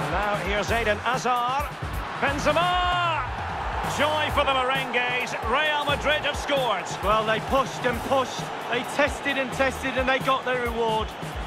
Now here's Eden Hazard. Benzerma! Joy for the merengues. Real Madrid have scored. Well, they pushed and pushed. They tested and tested and they got their reward.